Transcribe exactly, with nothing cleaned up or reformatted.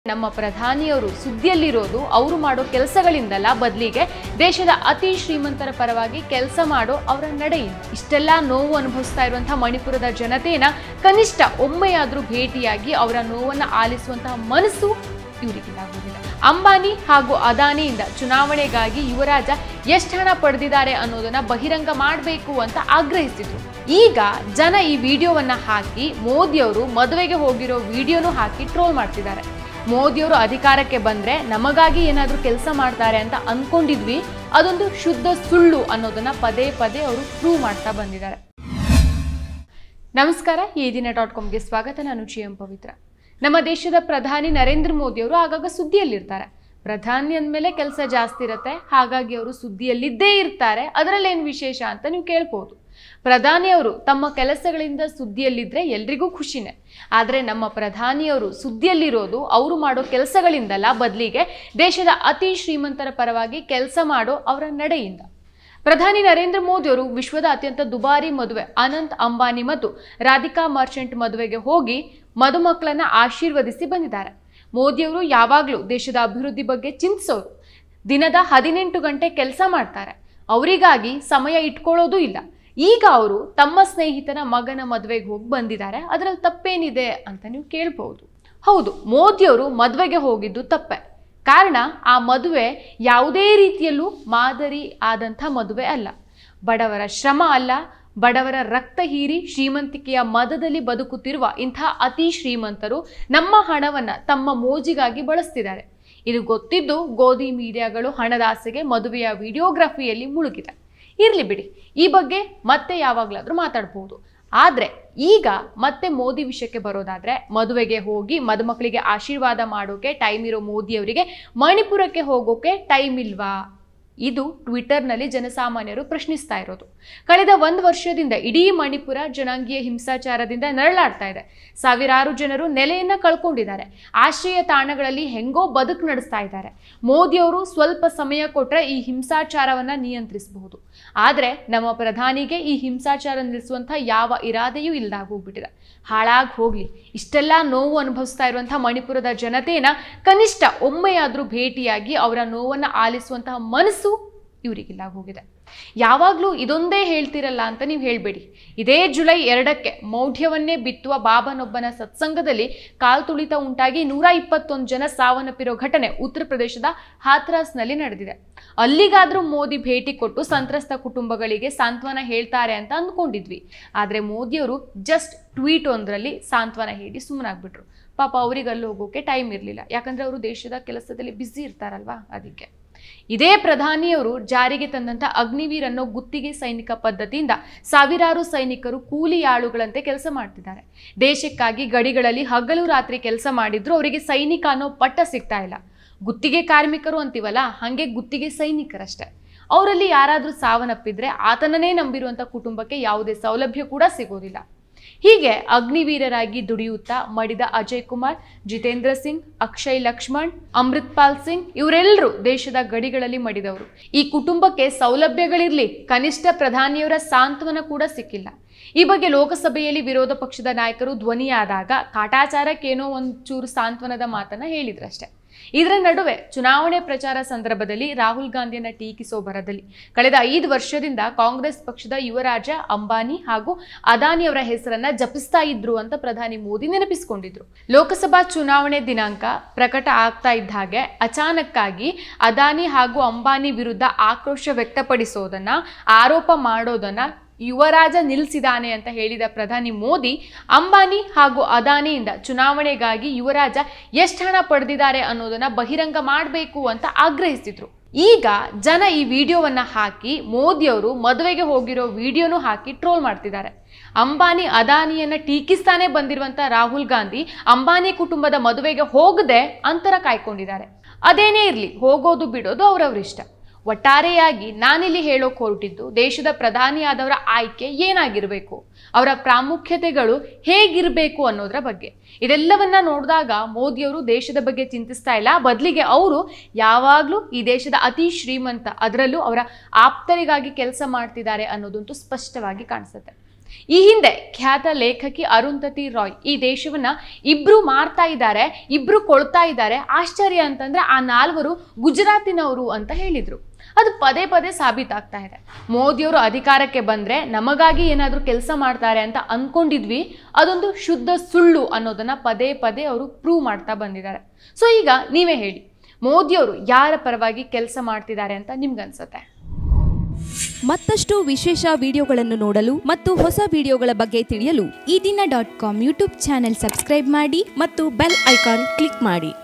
ನಮ್ಮ ಪ್ರಧಾನಿಯವರು ಸುದ್ದಿಯಲ್ಲಿರೋದು ಅವರು ಮಾಡೋ ಕೆಲಸಗಳಿಂದಲ್ಲ, ಬದಲಿಗೆ ದೇಶದ ಅತಿ ಶ್ರೀಮಂತರ ಪರವಾಗಿ ಕೆಲಸ ಮಾಡೋ ಅವರ ನಡೆಯಿಂದ. ಇಷ್ಟೆಲ್ಲ ನೋವು ಅನುಭವಿಸ್ತಾ ಇರುವಂತಹ ಮಣಿಪುರದ ಜನತೆಯನ್ನ ಕನಿಷ್ಠ ಒಮ್ಮೆಯಾದ್ರೂ ಭೇಟಿಯಾಗಿ ಅವರ ನೋವನ್ನ ಆಲಿಸುವಂತಹ ಮನಸ್ಸು ಇವರಿಗಿಲ್ಲ. ಅಂಬಾನಿ ಹಾಗೂ ಅದಾನಿಯಿಂದ ಚುನಾವಣೆಗಾಗಿ ಯುವರಾಜ ಎಷ್ಟು ಹಣ ಪಡೆದಿದ್ದಾರೆ ಅನ್ನೋದನ್ನ ಬಹಿರಂಗ ಮಾಡಬೇಕು ಅಂತ ಆಗ್ರಹಿಸಿದ್ರು. ಈಗ ಜನ ಈ ವಿಡಿಯೋವನ್ನ ಹಾಕಿ ಮೋದಿಯವರು ಮದುವೆಗೆ ಹೋಗಿರೋ ವಿಡಿಯೋನು ಹಾಕಿ ಟ್ರೋಲ್ ಮಾಡ್ತಿದ್ದಾರೆ. ಮೋದಿಯವರು ಅಧಿಕಾರಕ್ಕೆ ಬಂದ್ರೆ ನಮಗಾಗಿ ಏನಾದ್ರೂ ಕೆಲಸ ಮಾಡ್ತಾರೆ ಅಂತ ಅನ್ಕೊಂಡಿದ್ವಿ, ಅದೊಂದು ಶುದ್ಧ ಸುಳ್ಳು ಅನ್ನೋದನ್ನ ಪದೇ ಪದೇ ಅವರು ಪ್ರೂವ್ ಮಾಡ್ತಾ ಬಂದಿದ್ದಾರೆ. ನಮಸ್ಕಾರ, ಈ ದಿನ ಡಾಟ್ ಕಾಮ್ಗೆ ಸ್ವಾಗತ. ನಾನು ಜಿ ಎಂ ಪವಿತ್ರ. ನಮ್ಮ ದೇಶದ ಪ್ರಧಾನಿ ನರೇಂದ್ರ ಮೋದಿ ಅವರು ಆಗಾಗ ಸುದ್ದಿಯಲ್ಲಿರ್ತಾರೆ. ಪ್ರಧಾನಿ ಅಂದಮೇಲೆ ಕೆಲಸ ಜಾಸ್ತಿ ಇರುತ್ತೆ, ಹಾಗಾಗಿ ಅವರು ಸುದ್ದಿಯಲ್ಲಿದ್ದೇ ಇರ್ತಾರೆ. ಅದರಲ್ಲೇನು ವಿಶೇಷ ಅಂತ ನೀವು ಕೇಳ್ಬೋದು. ಪ್ರಧಾನಿಯವರು ತಮ್ಮ ಕೆಲಸಗಳಿಂದ ಸುದ್ದಿಯಲ್ಲಿದ್ರೆ ಎಲ್ರಿಗೂ ಖುಷಿನೇ. ಆದರೆ ನಮ್ಮ ಪ್ರಧಾನಿಯವರು ಸುದ್ದಿಯಲ್ಲಿರೋದು ಅವರು ಮಾಡೋ ಕೆಲಸಗಳಿಂದಲ್ಲ, ಬದಲಿಗೆ ದೇಶದ ಅತಿ ಶ್ರೀಮಂತರ ಪರವಾಗಿ ಕೆಲಸ ಮಾಡೋ ಅವರ ನಡೆಯಿಂದ. ಪ್ರಧಾನಿ ನರೇಂದ್ರ ಮೋದಿ ಅವರು ವಿಶ್ವದ ಅತ್ಯಂತ ದುಬಾರಿ ಮದುವೆ ಅನಂತ್ ಅಂಬಾನಿ ಮತ್ತು ರಾಧಿಕಾ ಮರ್ಚೆಂಟ್ ಮದುವೆಗೆ ಹೋಗಿ ಮದುಮಕ್ಕಳನ್ನ ಆಶೀರ್ವದಿಸಿ ಬಂದಿದ್ದಾರೆ. ಮೋದಿಯವರು ಯಾವಾಗಲೂ ದೇಶದ ಅಭಿವೃದ್ಧಿ ಬಗ್ಗೆ ಚಿಂತಿಸೋರು. ದಿನದ ಹದಿನೆಂಟು ಗಂಟೆ ಕೆಲಸ ಮಾಡ್ತಾರೆ, ಅವರಿಗಾಗಿ ಸಮಯ ಇಟ್ಕೊಳ್ಳೋದು ಇಲ್ಲ. ಈಗ ಅವರು ತಮ್ಮ ಸ್ನೇಹಿತನ ಮಗನ ಮದುವೆಗೆ ಹೋಗಿ ಬಂದಿದ್ದಾರೆ. ಅದರಲ್ಲಿ ತಪ್ಪೇನಿದೆ ಅಂತ ನೀವು ಕೇಳ್ಬಹುದು. ಹೌದು, ಮೋದಿಯವರು ಮದುವೆಗೆ ಹೋಗಿದ್ದು ತಪ್ಪೆ. ಕಾರಣ, ಆ ಮದುವೆ ಯಾವುದೇ ರೀತಿಯಲ್ಲೂ ಮಾದರಿ ಆದಂಥ ಮದುವೆ ಅಲ್ಲ. ಬಡವರ ಶ್ರಮ ಅಲ್ಲ, ಬಡವರ ರಕ್ತ ಹೀರಿ ಶ್ರೀಮಂತಿಕೆಯ ಮದದಲ್ಲಿ ಬದುಕುತ್ತಿರುವ ಇಂಥ ಅತಿ ಶ್ರೀಮಂತರು ನಮ್ಮ ಹಣವನ್ನ ತಮ್ಮ ಮೋಜಿಗಾಗಿ ಬಳಸ್ತಿದ್ದಾರೆ. ಇದು ಗೊತ್ತಿದ್ದು ಗೋಧಿ ಮೀಡಿಯಾಗಳು ಹಣದಾಸೆಗೆ ಮದುವೆಯ ವಿಡಿಯೋಗ್ರಫಿಯಲ್ಲಿ ಮುಳುಗಿದೆ. ಇರ್ಲಿ ಬಿಡಿ, ಈ ಬಗ್ಗೆ ಮತ್ತೆ ಯಾವಾಗಲಾದ್ರೂ ಮಾತಾಡ್ಬೋದು. ಆದ್ರೆ ಈಗ ಮತ್ತೆ ಮೋದಿ ವಿಷಯಕ್ಕೆ ಬರೋದಾದ್ರೆ, ಮದುವೆಗೆ ಹೋಗಿ ಮದುಮಕ್ಕಳಿಗೆ ಆಶೀರ್ವಾದ ಮಾಡೋಕೆ ಟೈಮ್ ಇರೋ ಮೋದಿಯವರಿಗೆ ಮಣಿಪುರಕ್ಕೆ ಹೋಗೋಕೆ ಟೈಮ್ ಇಲ್ವಾ? ಇದು ಟ್ವಿಟರ್ನಲ್ಲಿ ಜನಸಾಮಾನ್ಯರು ಪ್ರಶ್ನಿಸ್ತಾ ಇರೋದು. ಕಳೆದ ಒಂದು ವರ್ಷದಿಂದ ಇಡೀ ಮಣಿಪುರ ಜನಾಂಗೀಯ ಹಿಂಸಾಚಾರದಿಂದ ನರಳಾಡ್ತಾ ಇದೆ. ಸಾವಿರಾರು ಜನರು ನೆಲೆಯನ್ನ ಕಳ್ಕೊಂಡಿದ್ದಾರೆ. ಆಶ್ರಯ ತಾಣಗಳಲ್ಲಿ ಹೆಂಗೋ ಬದುಕು ನಡೆಸ್ತಾ ಇದ್ದಾರೆ. ಮೋದಿಯವರು ಸ್ವಲ್ಪ ಸಮಯ ಕೊಟ್ರೆ ಈ ಹಿಂಸಾಚಾರವನ್ನ ನಿಯಂತ್ರಿಸಬಹುದು. ಆದ್ರೆ ನಮ್ಮ ಪ್ರಧಾನಿಗೆ ಈ ಹಿಂಸಾಚಾರ ನಿಲ್ಲಿಸುವಂತಹ ಯಾವ ಇರಾದೆಯೂ ಇಲ್ಲದಾಗ ಹೋಗ್ಬಿಟ್ಟಿದೆ. ಹಾಳಾಗಿ ಹೋಗ್ಲಿ. ಇಷ್ಟೆಲ್ಲ ನೋವು ಅನುಭವಿಸ್ತಾ ಇರುವಂತಹ ಮಣಿಪುರದ ಜನತೆಯನ್ನ ಕನಿಷ್ಠ ಒಮ್ಮೆಯಾದ್ರೂ ಭೇಟಿಯಾಗಿ ಅವರ ನೋವನ್ನ ಆಲಿಸುವಂತಹ ಮನಸ್ಸು ಇವರಿಗಿಲ್ಲ ಹೋಗಿದೆ. ಯಾವಾಗಲೂ ಇದೊಂದೇ ಹೇಳ್ತಿರಲ್ಲ ಅಂತ ನೀವು ಹೇಳಬೇಡಿ. ಇದೇ ಜುಲೈ ಎರಡಕ್ಕೆ ಮೌಢ್ಯವನ್ನೇ ಬಿತ್ತುವ ಬಾಬನೊಬ್ಬನ ಸತ್ಸಂಗದಲ್ಲಿ ಕಾಲ್ತುಳಿತ ಉಂಟಾಗಿ ನೂರ ಇಪ್ಪತ್ತೊಂದು ಜನ ಸಾವನ್ನಪ್ಪಿರೋ ಘಟನೆ ಉತ್ತರ ಪ್ರದೇಶದ ಹಾಥ್ರಾಸ್ನಲ್ಲಿ ನಡೆದಿದೆ. ಅಲ್ಲಿಗಾದ್ರೂ ಮೋದಿ ಭೇಟಿ ಕೊಟ್ಟು ಸಂತ್ರಸ್ತ ಕುಟುಂಬಗಳಿಗೆ ಸಾಂತ್ವನ ಹೇಳ್ತಾರೆ ಅಂತ ಅಂದ್ಕೊಂಡಿದ್ವಿ. ಆದರೆ ಮೋದಿಯವರು ಜಸ್ಟ್ ಟ್ವೀಟ್ ಒಂದರಲ್ಲಿ ಸಾಂತ್ವನ ಹೇಳಿ ಸುಮ್ಮನಾಗ್ಬಿಟ್ರು. ಪಾಪ ಅವ್ರಿಗೆ ಅಲ್ಲಿ ಹೋಗೋಕೆ ಟೈಮ್ ಇರಲಿಲ್ಲ, ಯಾಕಂದ್ರೆ ಅವರು ದೇಶದ ಕೆಲಸದಲ್ಲಿ ಬ್ಯುಸಿ ಇರ್ತಾರಲ್ವಾ, ಅದಕ್ಕೆ. ಇದೇ ಪ್ರಧಾನಿಯವರು ಜಾರಿಗೆ ತಂದಂತ ಅಗ್ನಿವೀರ್ ಅನ್ನೋ ಗುತ್ತಿಗೆ ಸೈನಿಕ ಪದ್ಧತಿಯಿಂದ ಸಾವಿರಾರು ಸೈನಿಕರು ಕೂಲಿ ಆಳುಗಳಂತೆ ಕೆಲಸ ಮಾಡ್ತಿದ್ದಾರೆ. ದೇಶಕ್ಕಾಗಿ ಗಡಿಗಳಲ್ಲಿ ಹಗಲು ರಾತ್ರಿ ಕೆಲಸ ಮಾಡಿದ್ರು ಅವರಿಗೆ ಸೈನಿಕ ಅನ್ನೋ ಪಟ್ಟ ಸಿಗ್ತಾ ಇಲ್ಲ. ಗುತ್ತಿಗೆ ಕಾರ್ಮಿಕರು ಅಂತೀವಲ್ಲ, ಹಂಗೆ ಗುತ್ತಿಗೆ ಸೈನಿಕರಷ್ಟೇ. ಅವರಲ್ಲಿ ಯಾರಾದ್ರೂ ಸಾವನ್ನಪ್ಪಿದ್ರೆ ಆತನನ್ನೇ ನಂಬಿರುವಂತ ಕುಟುಂಬಕ್ಕೆ ಯಾವುದೇ ಸೌಲಭ್ಯ ಕೂಡ ಸಿಗೋದಿಲ್ಲ. ಹೀಗೆ ಅಗ್ನಿವೀರರಾಗಿ ದುಡಿಯುತ್ತಾ ಮಡಿದ ಅಜಯ್ ಕುಮಾರ್, ಜಿತೇಂದ್ರ ಸಿಂಗ್, ಅಕ್ಷಯ್ ಲಕ್ಷ್ಮಣ್, ಅಮೃತ್ ಪಾಲ್ ಸಿಂಗ್ ಇವರೆಲ್ಲರೂ ದೇಶದ ಗಡಿಗಳಲ್ಲಿ ಮಡಿದವರು. ಈ ಕುಟುಂಬಕ್ಕೆ ಸೌಲಭ್ಯಗಳಿರ್ಲಿ, ಕನಿಷ್ಠ ಪ್ರಧಾನಿಯವರ ಸಾಂತ್ವನ ಕೂಡ ಸಿಕ್ಕಿಲ್ಲ. ಈ ಬಗ್ಗೆ ಲೋಕಸಭೆಯಲ್ಲಿ ವಿರೋಧ ಪಕ್ಷದ ನಾಯಕರು ಧ್ವನಿಯಾದಾಗ ಕಾಟಾಚಾರಕ್ಕೇನೋ ಒಂಚೂರು ಸಾಂತ್ವನದ ಮಾತನ್ನ ಹೇಳಿದ್ರಷ್ಟೇ. ಇದರ ನಡುವೆ ಚುನಾವಣೆ ಪ್ರಚಾರ ಸಂದರ್ಭದಲ್ಲಿ ರಾಹುಲ್ ಗಾಂಧಿಯನ್ನ ಟೀಕಿಸೋ ಭರದಲ್ಲಿ ಕಳೆದ ಐದು ವರ್ಷದಿಂದ ಕಾಂಗ್ರೆಸ್ ಪಕ್ಷದ ಯುವರಾಜ ಅಂಬಾನಿ ಹಾಗೂ ಅದಾನಿ ಅವರ ಹೆಸರನ್ನ ಜಪಿಸ್ತಾ ಇದ್ರು ಅಂತ ಪ್ರಧಾನಿ ಮೋದಿ ನೆನಪಿಸಿಕೊಂಡಿದ್ರು. ಲೋಕಸಭಾ ಚುನಾವಣೆ ದಿನಾಂಕ ಪ್ರಕಟ ಆಗ್ತಾ ಇದ್ದ ಹಾಗೆ ಅಚಾನಕ್ಕಾಗಿ ಅದಾನಿ ಹಾಗೂ ಅಂಬಾನಿ ವಿರುದ್ಧ ಆಕ್ರೋಶ ವ್ಯಕ್ತಪಡಿಸೋದನ್ನ, ಆರೋಪ ಮಾಡೋದನ್ನ ಯುವರಾಜ ನಿಲ್ಲಿಸಿದಾನೆ ಅಂತ ಹೇಳಿದ ಪ್ರಧಾನಿ ಮೋದಿ ಅಂಬಾನಿ ಹಾಗೂ ಅದಾನಿಯಿಂದ ಚುನಾವಣೆಗಾಗಿ ಯುವರಾಜ ಎಷ್ಟು ಹಣ ಪಡೆದಿದ್ದಾರೆ ಅನ್ನೋದನ್ನ ಬಹಿರಂಗ ಮಾಡಬೇಕು ಅಂತ ಆಗ್ರಹಿಸಿದ್ರು. ಈಗ ಜನ ಈ ವಿಡಿಯೋವನ್ನ ಹಾಕಿ ಮೋದಿಯವರು ಮದುವೆಗೆ ಹೋಗಿರೋ ವಿಡಿಯೋನು ಹಾಕಿ ಟ್ರೋಲ್ ಮಾಡ್ತಿದ್ದಾರೆ. ಅಂಬಾನಿ ಅದಾನಿಯನ್ನ ಟೀಕಿಸ್ತಾನೆ ಬಂದಿರುವಂತ ರಾಹುಲ್ ಗಾಂಧಿ ಅಂಬಾನಿ ಕುಟುಂಬದ ಮದುವೆಗೆ ಹೋಗದೆ ಅಂತರ ಕಾಯ್ಕೊಂಡಿದ್ದಾರೆ. ಅದೇನೇ ಇರ್ಲಿ, ಹೋಗೋದು ಬಿಡೋದು ಅವರವರಿಷ್ಟ. ಒಟ್ಟಾರೆಯಾಗಿ ನಾನಿಲ್ಲಿ ಹೇಳೋಕೆ ಹೊರಟಿದ್ದು, ದೇಶದ ಪ್ರಧಾನಿಯಾದವರ ಆಯ್ಕೆ ಏನಾಗಿರಬೇಕು, ಅವರ ಪ್ರಾಮುಖ್ಯತೆಗಳು ಹೇಗಿರಬೇಕು ಅನ್ನೋದರ ಬಗ್ಗೆ. ಇದೆಲ್ಲವನ್ನ ನೋಡಿದಾಗ ಮೋದಿಯವರು ದೇಶದ ಬಗ್ಗೆ ಚಿಂತಿಸ್ತಾ ಇಲ್ಲ, ಬದಲಿಗೆ ಅವರು ಯಾವಾಗಲೂ ಈ ದೇಶದ ಅತಿ ಶ್ರೀಮಂತ, ಅದರಲ್ಲೂ ಅವರ ಆಪ್ತರಿಗಾಗಿ ಕೆಲಸ ಮಾಡ್ತಿದ್ದಾರೆ ಅನ್ನೋದಂತೂ ಸ್ಪಷ್ಟವಾಗಿ ಕಾಣಿಸುತ್ತೆ. ಈ ಹಿಂದೆ ಖ್ಯಾತ ಲೇಖಕಿ ಅರುಂಧತಿ ರಾಯ್ ಈ ದೇಶವನ್ನ ಇಬ್ರು ಮಾರ್ತಾ ಇದ್ದಾರೆ, ಇಬ್ರು ಕೊಳ್ತಾ ಇದ್ದಾರೆ, ಆಶ್ಚರ್ಯ ಅಂತಂದ್ರೆ ಆ ನಾಲ್ವರು ಗುಜರಾತಿನವರು ಅಂತ ಹೇಳಿದ್ರು. ಅದು ಪದೇ ಪದೇ ಸಾಬೀತಾಗ್ತಾ ಇದೆ. ಮೋದಿಯವರು ಅಧಿಕಾರಕ್ಕೆ ಬಂದ್ರೆ ನಮಗಾಗಿ ಏನಾದರೂ ಕೆಲಸ ಮಾಡ್ತಾರೆ ಅಂತ ಅನ್ಕೊಂಡಿದ್ವಿ, ಅದೊಂದು ಶುದ್ಧ ಸುಳ್ಳು ಅನ್ನೋದನ್ನ ಪದೇ ಪದೇ ಅವರು ಪ್ರೂವ್ ಮಾಡ್ತಾ ಬಂದಿದ್ದಾರೆ. ಸೊ ಈಗ ನೀವೇ ಹೇಳಿ, ಮೋದಿಯವರು ಯಾರ ಪರವಾಗಿ ಕೆಲಸ ಮಾಡ್ತಿದ್ದಾರೆ ಅಂತ ನಿಮ್ಗನ್ಸುತ್ತೆ? ಮತ್ತಷ್ಟು ವಿಶೇಷ ವಿಡಿಯೋಗಳನ್ನು ನೋಡಲು ಮತ್ತು ಹೊಸ ವಿಡಿಯೋಗಳ ಬಗ್ಗೆ ತಿಳಿಯಲು Ee Dina dot com YouTube channel subscribe ಮಾಡಿ ಮತ್ತು ಬೆಲ್ ಐಕಾನ್ ಕ್ಲಿಕ್ ಮಾಡಿ.